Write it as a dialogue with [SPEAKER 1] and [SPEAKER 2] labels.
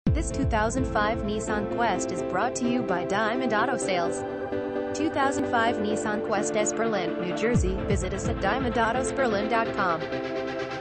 [SPEAKER 1] This 2005 Nissan Quest is brought to you by Diamond Auto Sales. 2005 Nissan Quest S Berlin, New Jersey. Visit us at diamondautosberlin.com.